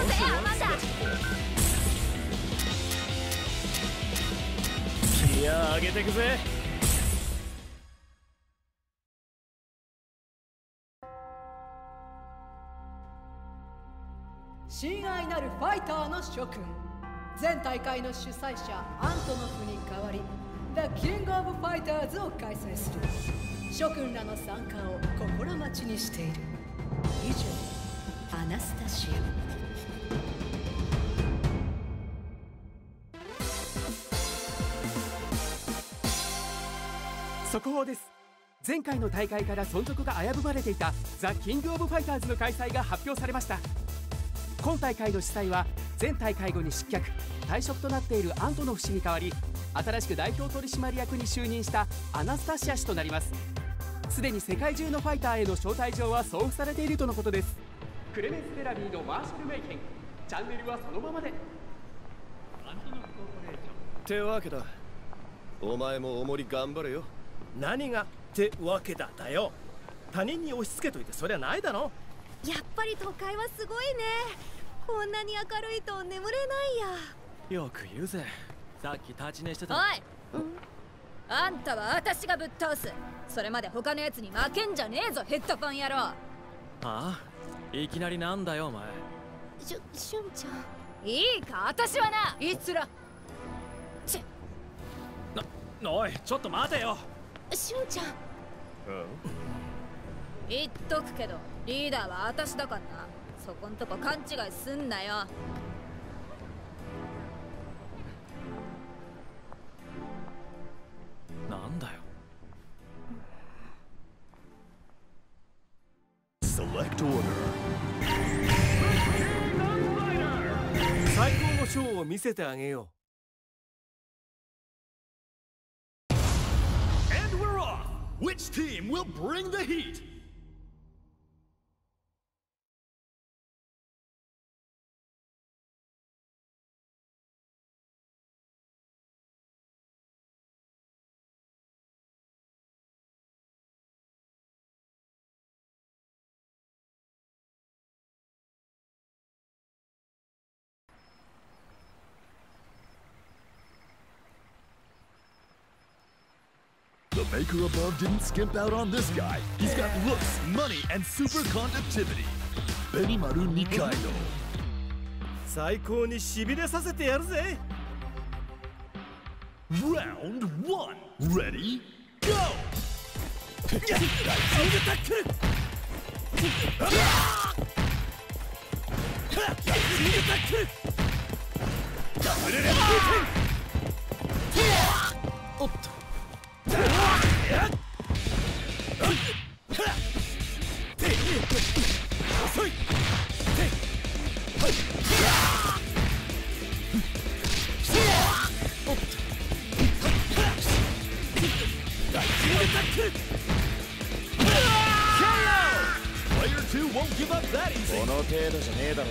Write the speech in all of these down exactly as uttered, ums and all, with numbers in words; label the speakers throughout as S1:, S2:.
S1: ぜアマンダ。
S2: いや上げてくぜ。
S3: 親愛なるファイターの諸君、前大会の主催者アントノフに代わり The King of Fighters を開催する。諸君らの参加を心待ちにしている。以上、アナスタシア。
S4: 速報です。前回の大会から存続が危ぶまれていたザ・キング・オブ・ファイターズの開催が発表されました。今大会の主催は前大会後に失脚退職となっているアントノフ氏に代わり、新しく代表取締役に就任したアナスタシア氏となります。すでに世界中のファイターへの招待状は送付されているとのことです。クレメンス・ベラビーのマーシャル・メイケン、チャンネルはそのままで。アントノフコーポレーション
S2: ってわけだ。お前もおもり頑張れよ。
S5: 何がってわけだだよ。他人に押し付けといてそりゃないだろ。
S1: やっぱり都会はすごいね。こんなに明るいと眠れない
S2: や。よく言うぜ。さっき立ち寝してた。
S1: おい、うん、あんたは私がぶっ倒す。それまで他のやつに負けんじゃねえぞ、ヘッドフォン野郎。
S2: ああ、いきなりなんだよお前。
S1: しゅ、しゅんちゃん。いいか、私はな、
S3: イスラ。
S1: ち
S5: な、おい、ちょっと待てよ。
S1: しゅんちゃん。
S2: うん、
S1: 言っとくけどリーダーは私だからな。そこんとこ勘違いすんなよ。
S2: なんだよ。
S5: 最高のショーを見せてあげよう。
S6: And we're off! Which team will bring the heat? The maker above didn't skimp out on this guy. He's got looks, money, and super conductivity. Benimaru Nikaido.
S5: 最高にしびれさせてやるぜ。
S6: Round one. Ready? Go!
S5: タックル。ダブルレッドおっと。遅い。おっと。大タックル。
S6: Player two won't give up that easy.
S2: この程度じゃねえだろ。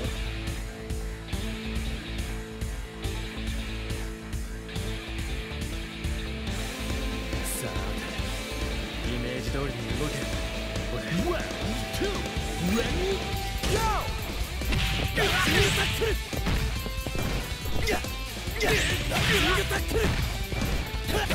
S2: さあ、イメージ通りに動け。俺。
S6: Round two. Ready? Go!
S5: ダブルタックル。ダブルタックル。ダブルタックル。ダブルタックル。ダブルタックル。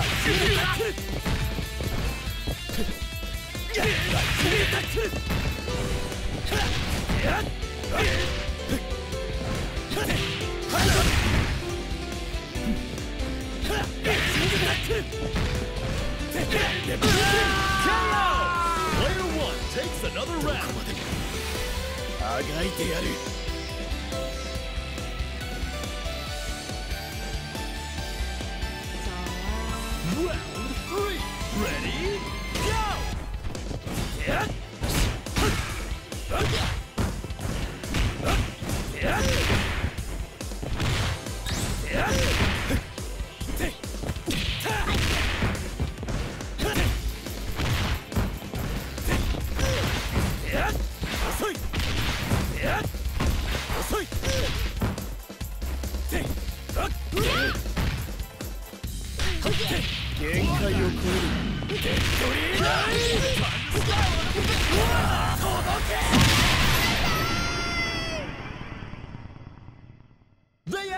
S6: Player one takes another round.
S5: あがいてやる。
S6: Round three. Ready? Go!
S5: Yeah.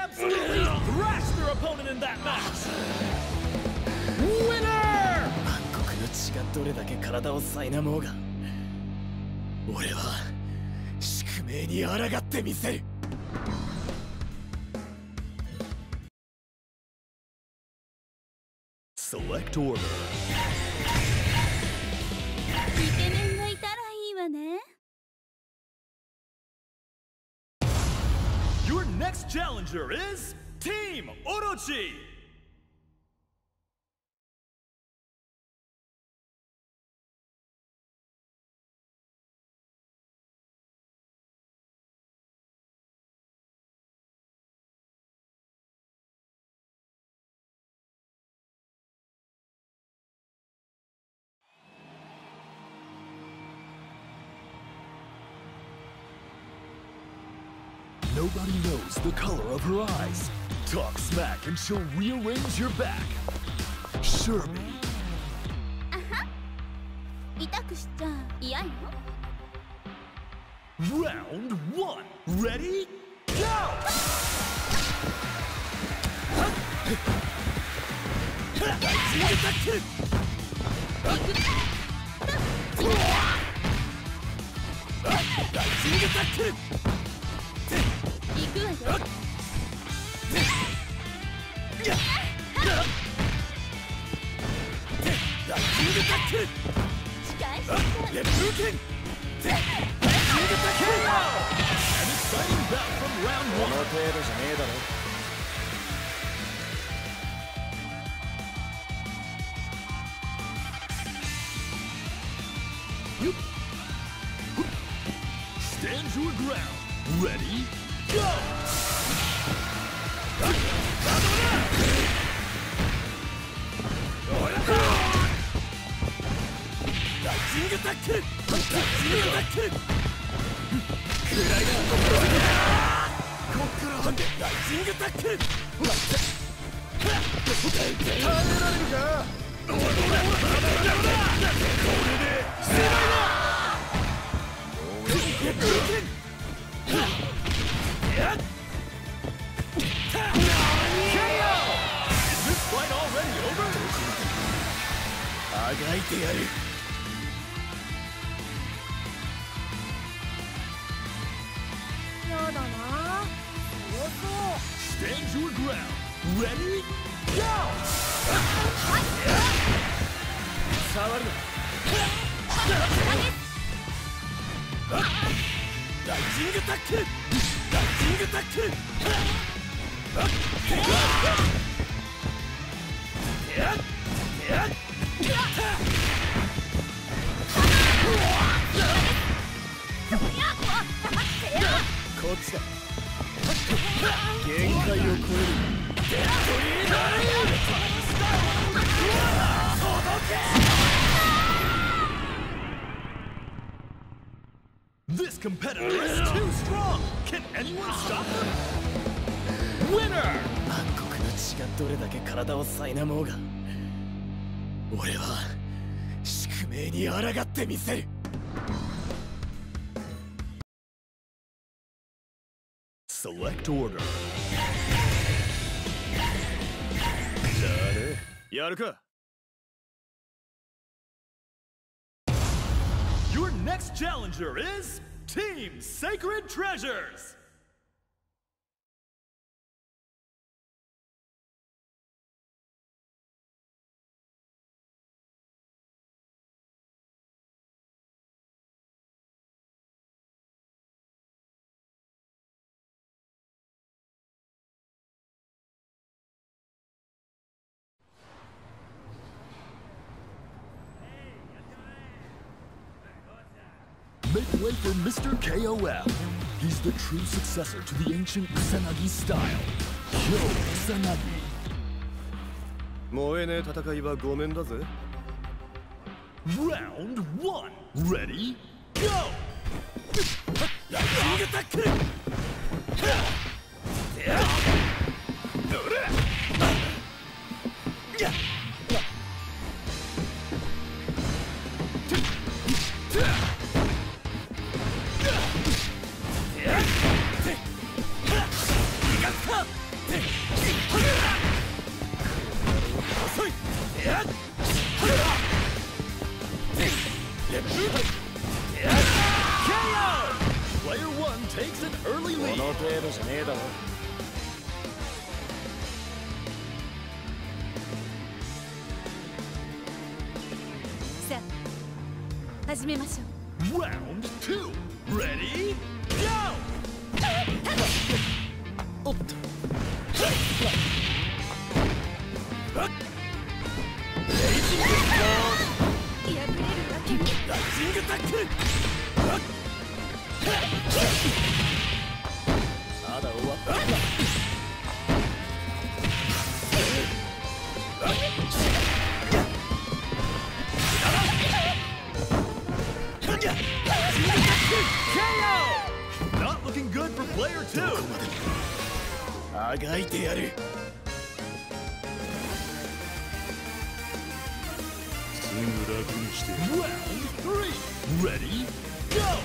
S5: absolutely thrashed their opponent in that match. Winner!
S2: 暗黒の血がどれだけ体を苛もうが、俺は宿命に抗ってみせる。
S6: Select order.
S7: イケメンがいたらいいわね。
S5: Your next challenger is Team Orochi.
S6: Nobody knows the color of her eyes. Talk smack and she'll rearrange your back. Sure me.
S7: あは。痛くしちゃ嫌よ。
S5: Round one. Ready? Go!
S7: Attack! 行くわよ。近いしか。
S5: An exciting bout from round
S2: この
S5: one.
S2: 程度じゃねえだろ。
S5: Stand your ground. Ready? Go! Lightning attack! Lightning attack! Lightning attack!
S2: あがいてやる。
S1: やだな。強そう。
S5: Stand your ground. Ready? Go!
S2: 触るな。
S5: ライジングタック！ライジングタック！
S2: こっちだ。限界を超える。
S5: This competitor is too strong! Can anyone stop him? Winner!
S2: 暗黒の血がどれだけ体を苛もうが、俺は宿命に抗ってみせる。
S6: Select order.
S2: じゃあね、やるか。
S5: Your next challenger is Team Sacred Treasures!
S6: Make way for Mister K O F. He's the true successor to the ancient Kusanagi style. Kyo Kusanagi.
S2: 燃えねえ戦いはごめんだぜ。
S5: Round one. Ready? Go! Lightning attack! 遅い。
S6: Player one takes an early
S2: こ
S6: lead.
S2: の程度じゃねえだろ。
S7: さあ始めましょう。
S6: Round two. Ready? Go!
S2: おっと。
S7: 破れるわけに。
S5: ラッシングタックル。
S2: まだ終わった。
S6: Not looking good for player two.
S2: あがいてやる。
S6: すぐ楽にして。Round three. Ready? Go!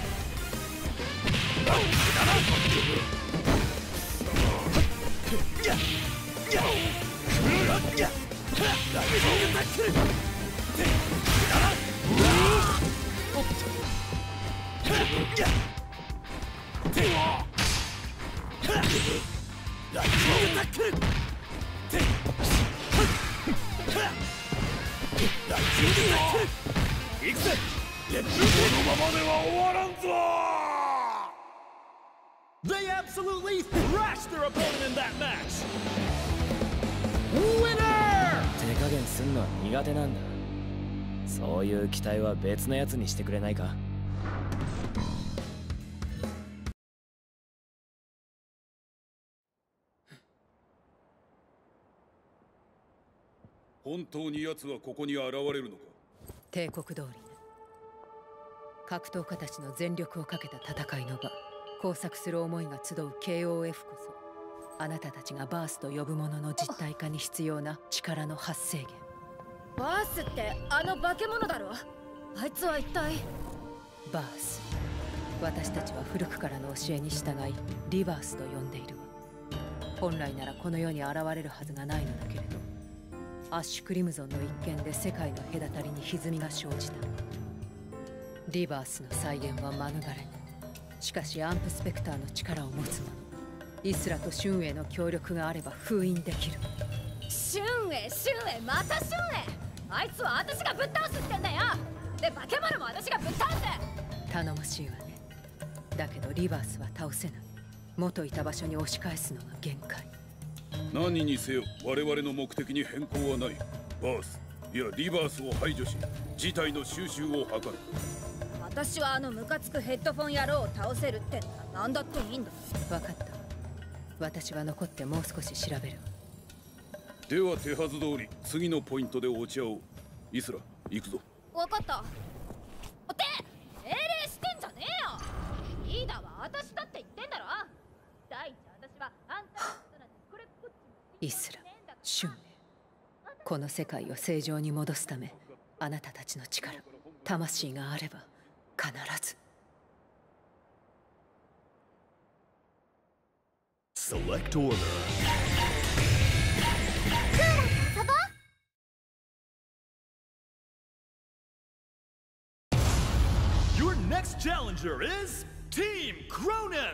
S5: 行くぜ。このままでは終わらんぞ。
S6: They absolutely thrashed their opponent in that match. Winner!
S2: 手加減すんのは苦手なんだ。そういう期待は別のやつにしてくれないか。
S8: 本当に奴はここに現れるのか。
S3: 帝国通りね。格闘家たちの全力をかけた戦いの場、交錯する思いが集う ケーオーエフ こそ、あなたたちがバースと呼ぶものの実体化に必要な力の発生源。
S1: バースってあの化け物だろ。あいつは一体。
S3: バース、私たちは古くからの教えに従いリバースと呼んでいるわ。本来ならこの世に現れるはずがないのだけれど、アッシュクリムゾンの一件で世界の隔たりに歪みが生じた。リバースの再現は免れない。しかしアンプスペクターの力を持つ者、イスラとシュンエイの協力があれば封印できる。
S1: シュンエイシュンエイまたシュンエイ。あいつは私がぶっ倒すってんだよ。で化け物も私がぶっ倒す。
S3: 頼もしいわね。だけどリバースは倒せない。元いた場所に押し返すのが限界。
S8: 何にせよ我々の目的に変更はない。バースいやリバースを排除し事態の収拾を図る。
S1: 私はあのムカつくヘッドフォン野郎を倒せるって何だっていいんだ。
S3: 分かった。私は残ってもう少し調べる。
S8: では手はず通り次のポイントで落ち合おう。イスラ行くぞ。
S1: 分かった。って命令してんじゃねえよ。リーダーは私だって言ってんだろ。第一私はあんたのことなんてこれっぽっちも。
S3: イスラ、シュンエイ、この世界を正常に戻すため、あなたたちの力、魂があれば必ず。
S6: Select order. Your next challenger is Team Cronin.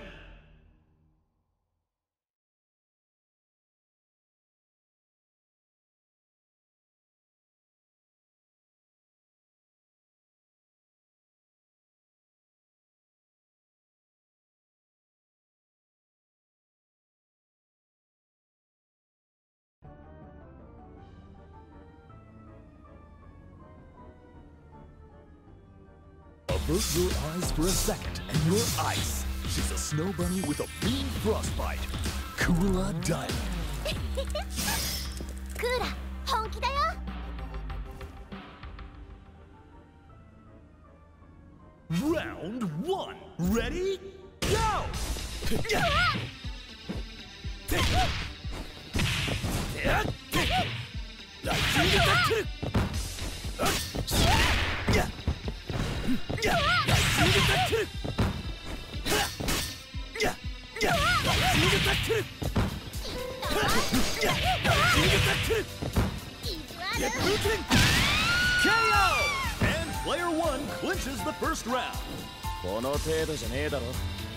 S6: Avert your eyes for a second, and you're ice. She's a snow bunny with a mean frostbite. Cooler Diamond.
S7: クーラ本気だよ。
S6: Round one. Ready? Go!
S7: 意地悪
S6: K O! And player one clinches the first round.
S2: この程度じゃねえだろ。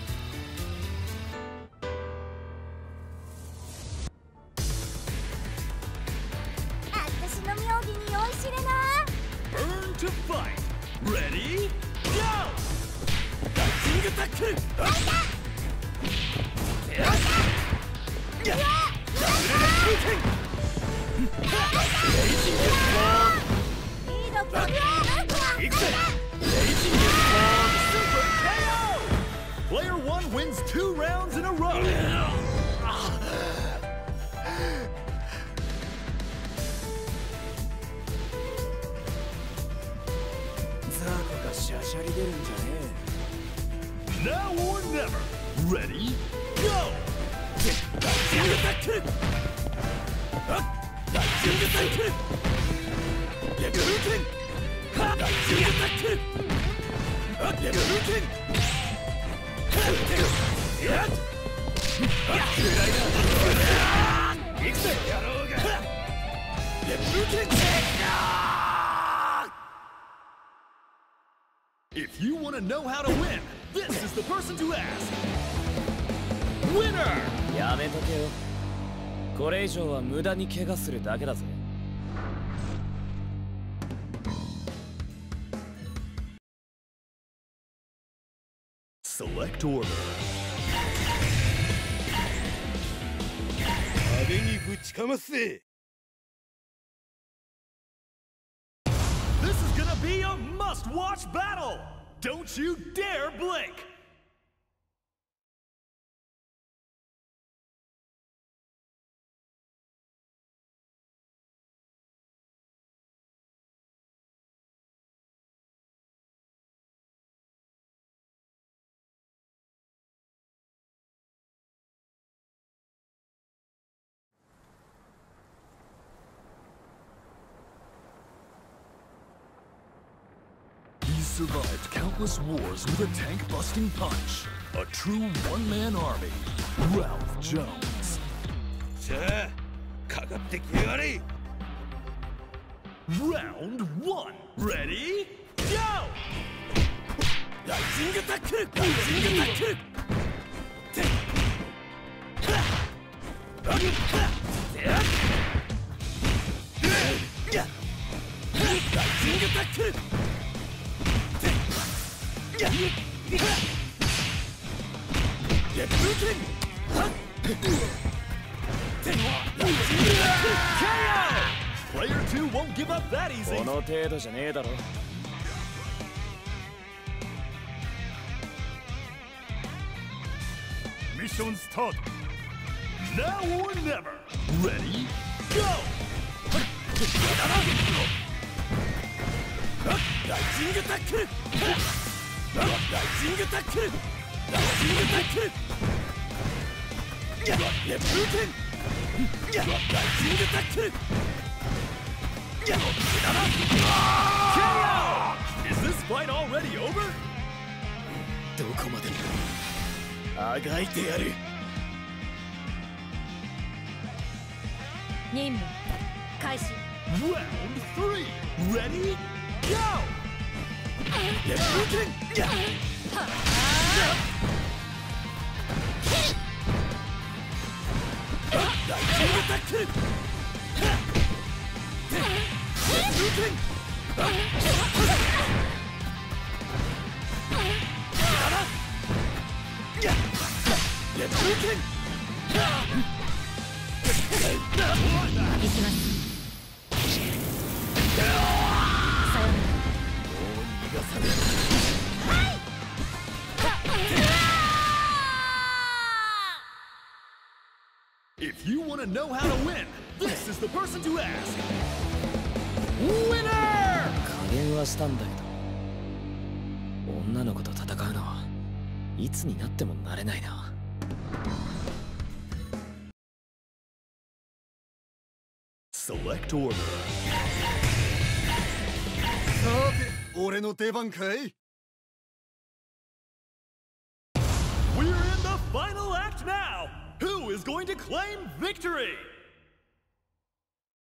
S7: 私の妙義に酔いしれな
S6: Burn to fight. Ready? Go! Dancing attack! Player one wins two rounds in a row.
S2: ザコがシャシャリ出るんじゃね
S6: Now or never. Ready? Go! Dancing attack! Dancing attack! Dancing attack! Dancing If you want to know how to win, this is the person to ask. Winner!
S2: え。やめとけよ。これ以上は無駄に怪我するだけだぜ。
S6: Select order.
S5: 壁にぶちかますぜ。
S6: This is gonna be a must-watch battle! Don't you dare blink! He survived countless wars with a tank-busting punch. A true one-man army. Ralph Jones.
S5: さあ、かかってきやがれ。
S6: Round one. Ready? Go! Rising attack! Rising attack! Rising attack! K O! Player two won't give up that easy.
S2: この程度じゃねえだろ。
S6: Mission start. Now or never. Ready? Go! Rising attack! Rising attack! Rising attack! Rising attack! K O! Is this fight already over?
S2: どこまでもあがいてやる。
S1: 任務開始。
S6: Round three. Ready? Go! Rising attack! If you want to know how to win, this is the person to ask. Winner!
S2: 加減はしたんだけど、女の子と戦うのはいつになっても慣れないな。
S6: Select order.
S5: さて、俺の出番かい？
S6: We're in the final act now. Who is going to claim victory?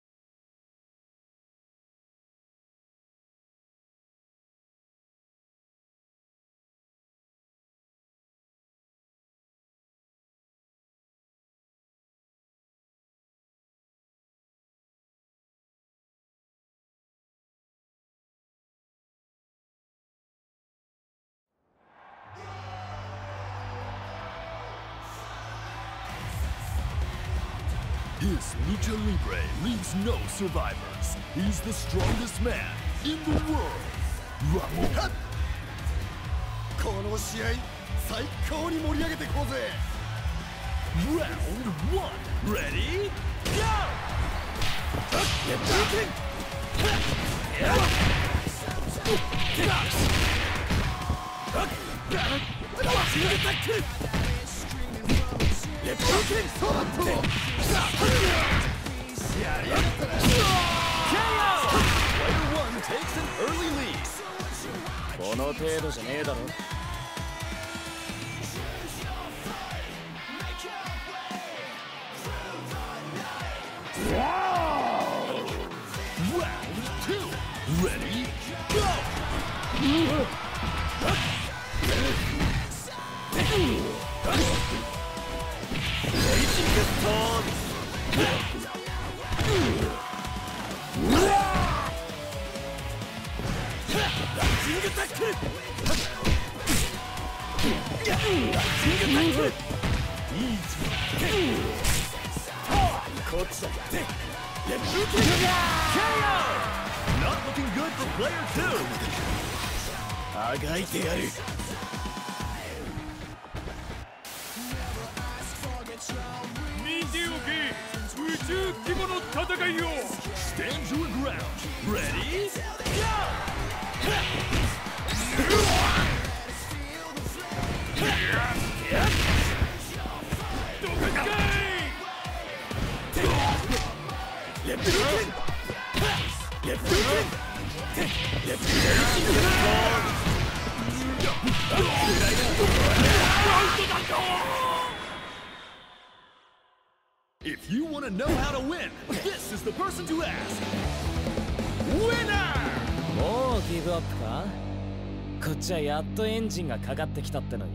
S6: His lucha libre leaves no survivors. He's the strongest man in the world. Ramon.
S5: この試合最高に盛り上げていこうぜ。
S6: Round one. Ready? Go! Player one takes an early lead.
S2: この程度じゃねえだろ。
S6: Round two. Ready? Go! Not looking good for player two.
S2: あがいてやる。
S8: 見ておけ、宇宙規模の戦いを。
S6: Stand your ground. Ready? Go!
S8: どかかい。
S2: レップルーテンレップルーテンレップルーテン
S6: If you want to know how to win, this is the person to ask. Winner!
S2: もうギブアップか？こっちはやっとエンジンがかかってきたってのに。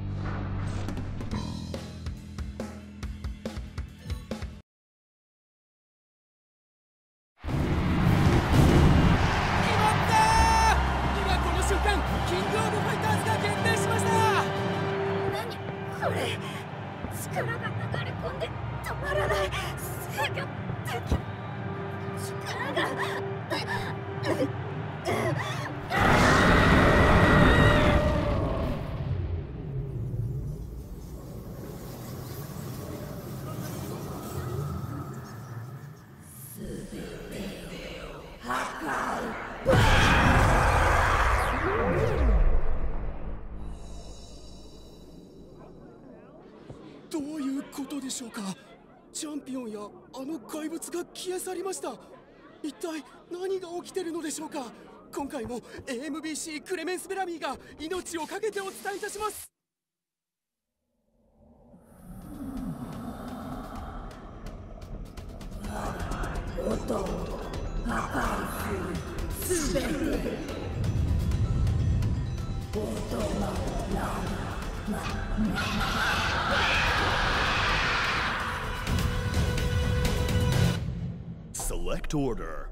S4: どういうことでしょうか。チャンピオンやあの怪物が消え去りました。一体何が起きてるのでしょうか。今回も エーエムビーシー クレメンス・ベラミーが命を懸けてお伝えいたします。
S3: 音破壊するすべて音の
S6: Select order.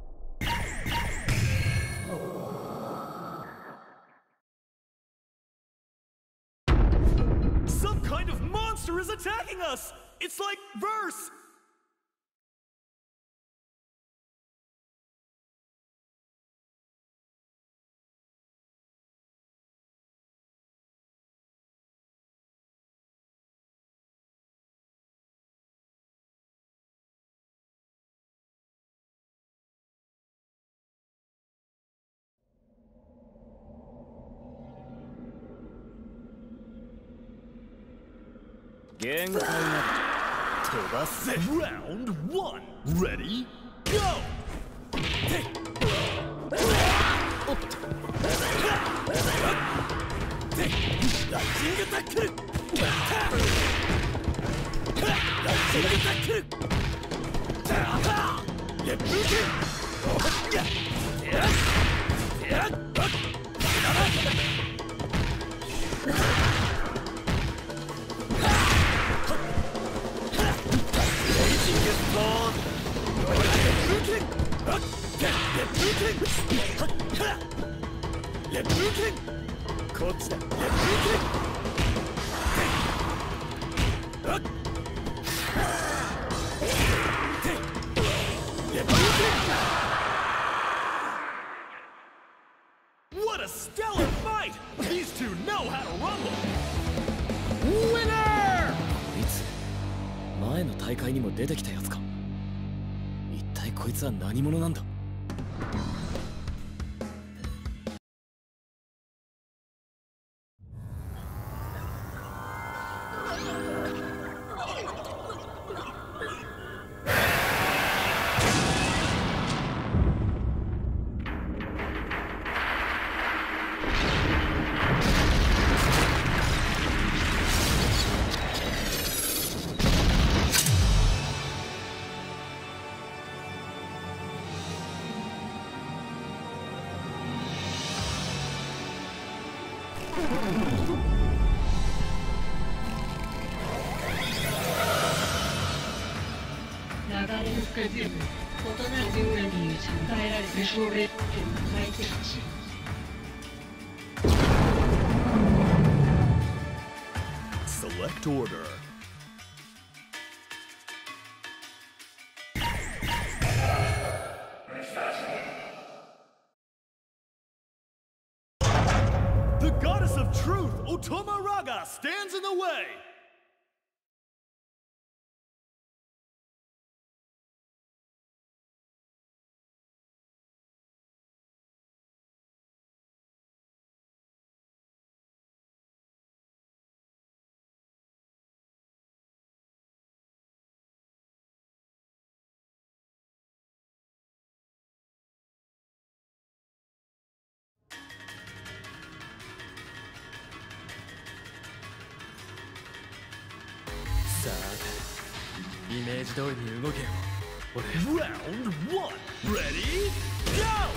S6: Some kind of monster is attacking us! It's like verse! Round one. Ready? Go!
S2: 会にも出てきたやつか。一体こいつは何者なんだ。
S3: 流れの深強く異なる領域に打ち与えられた奨励権の最適値。
S6: Select order. The goddess of truth, Otomaraga, stands in the way. Round one. Ready? Go!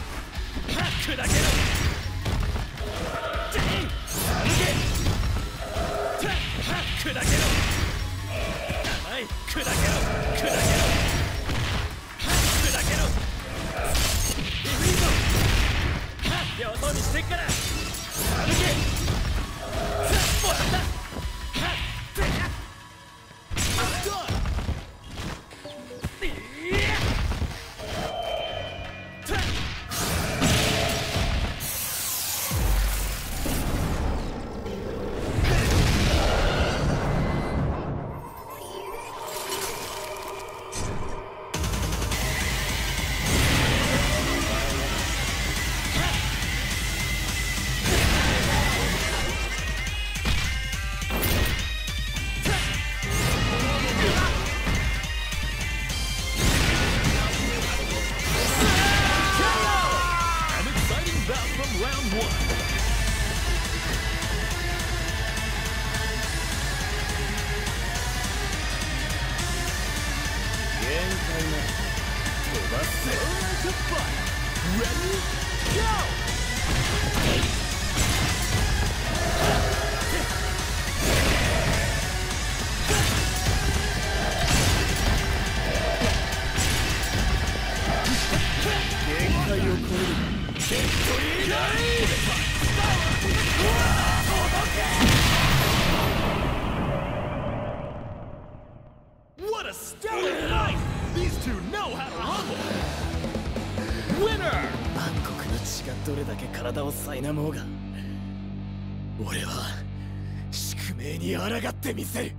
S6: What a stellar night! These two know how to rumble! Winner!
S2: 暗黒の血がどれだけ体を苛もうが、俺は宿命に抗ってみせる。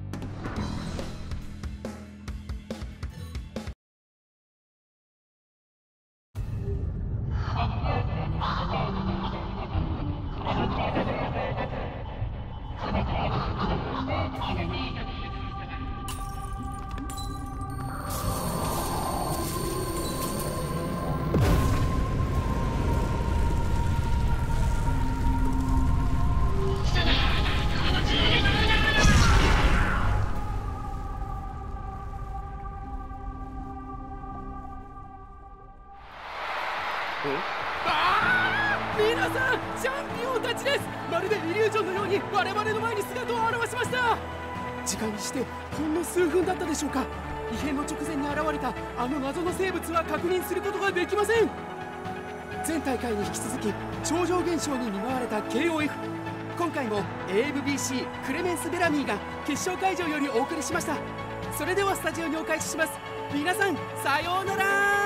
S4: あー、皆さん、チャンピオンたちです。まるでイリュージョンのように我々の前に姿を現しました。時間にしてほんの数分だったでしょうか。異変の直前に現れたあの謎の生物は確認することができません。前大会に引き続き超常現象に見舞われた ケーオーエフ、 今回も エーエムビーシー クレメンス・ベラミーが決勝会場よりお送りしました。それではスタジオにお返しします。皆さん、さようなら。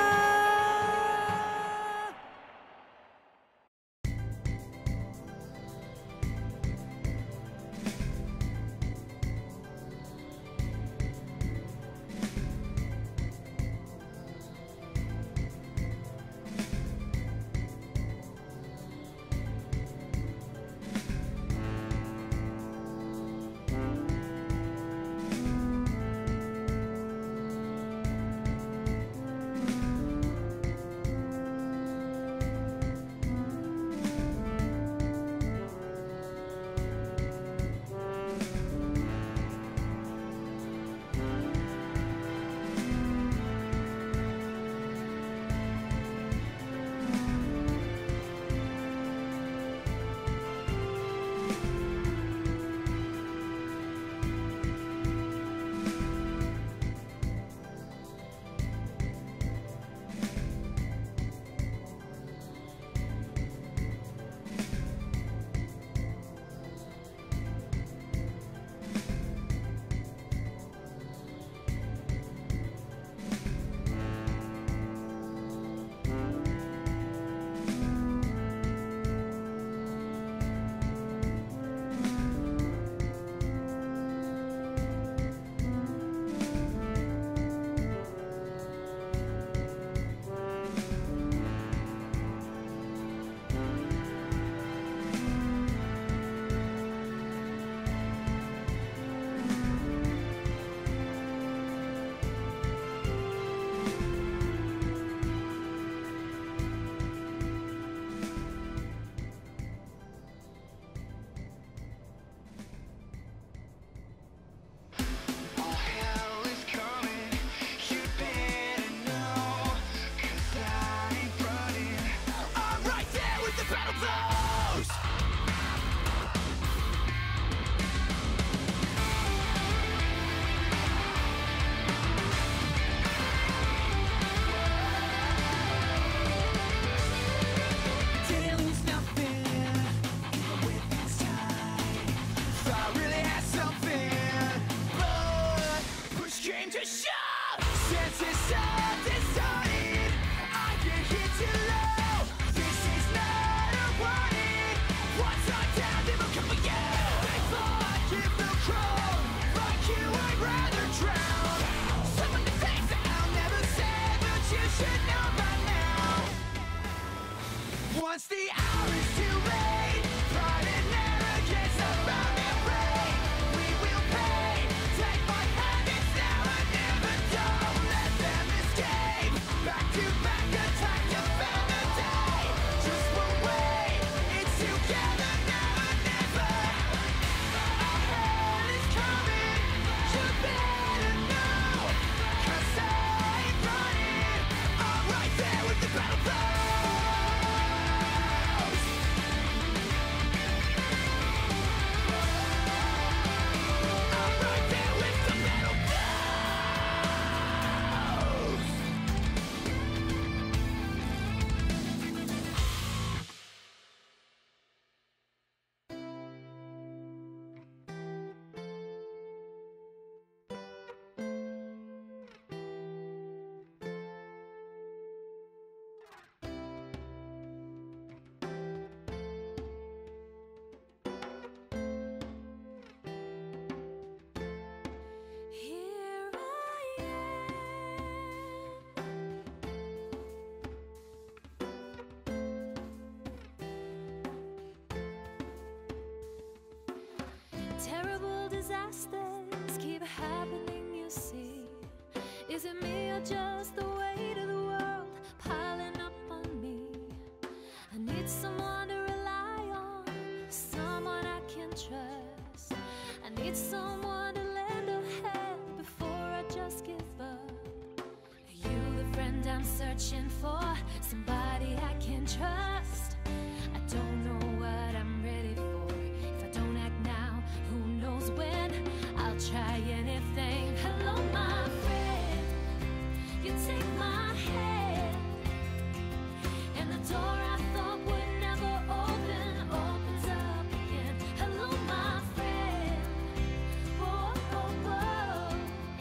S9: just the weight of the world piling up on me. I need someone to rely on, someone I can trust. I need someone to lend a hand before I just give up. Are you the friend I'm searching for? Somebody I can trust. I don't know what I'm ready for. If I don't act now, who knows when? I'll try anything. Hello, my friend. You take my hand, and the door I thought would never open opens up again. Hello, my friend. Whoa, whoa, whoa.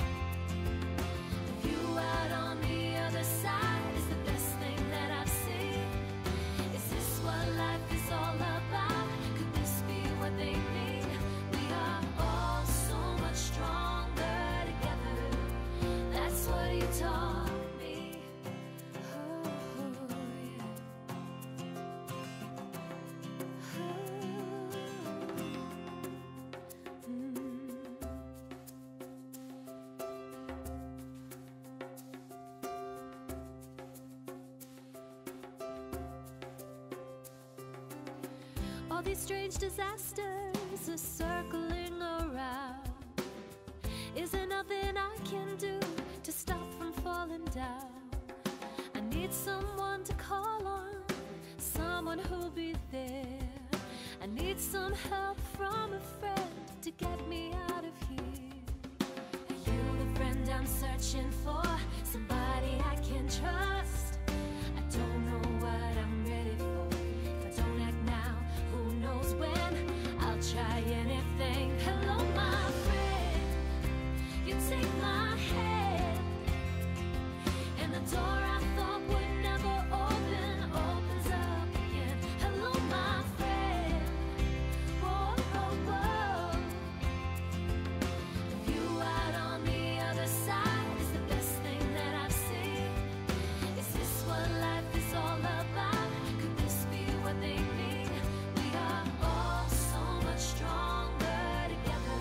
S9: The view out on the other side is the best thing that I've seen. Is this what life is all about? Could this be what they mean? We are all so much stronger together. That's what you taught me. Oh, yeah. Oh, mm. All these strange disasters are circling around. Is there nothing I can do to stop from falling down? I need someone to call on, someone who'll be there. I need some help from a friend to get me out of here. Are you the friend I'm searching for? Somebody I can trust. I don't know what I'm ready for. If I don't act now, who knows when? I'll try anything. Hello, my friend. You take my hand, and the door I thought would never open opens up again. Hello, my friend. Whoa, whoa, whoa. The view out on the other side is the best thing that I've seen. Is this what life is all about? Could this be what they mean? We are all so much stronger together.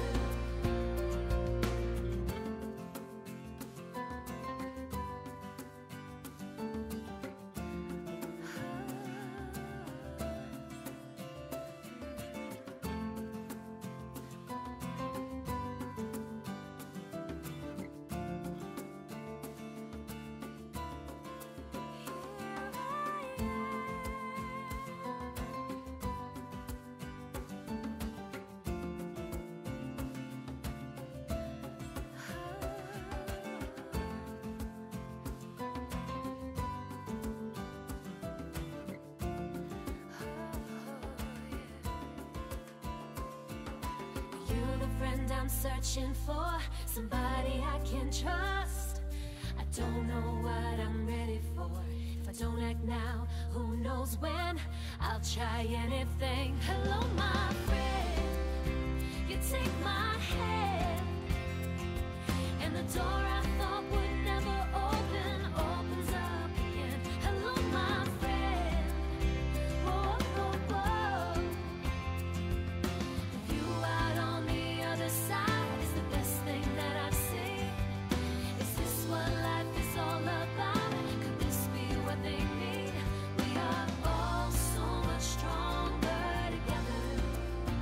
S9: You're the friend I'm searching for, somebody I can trust. I don't know what I'm ready for. If I don't act now, who knows when? I'll try anything. Hello, my friend. You take my hand, and the door I thought would never open opens up again. Hello, my friend. Whoa, whoa, whoa. The view out on the other side is the best thing that I've seen. Is this what life is all about? Could this be what they mean? We are all so much stronger together.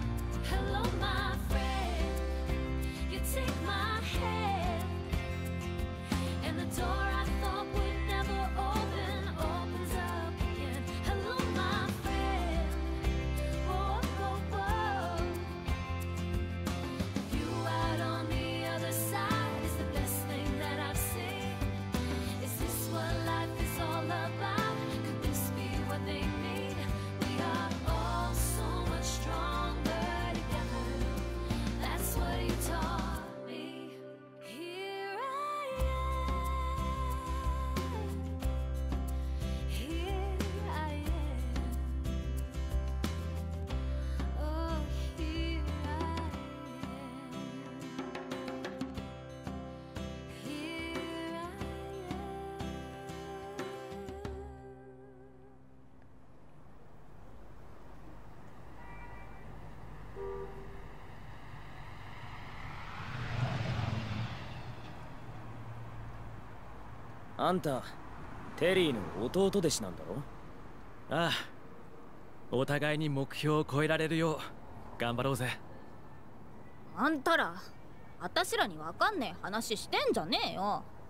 S9: Hello, my friend. You take my hand,
S2: あんたテリーの弟弟子なんだろ。
S5: ああ、お互いに目標を超えられるよう頑張ろうぜ。
S1: あんたら私らにわかんねえ話してんじゃねえよ。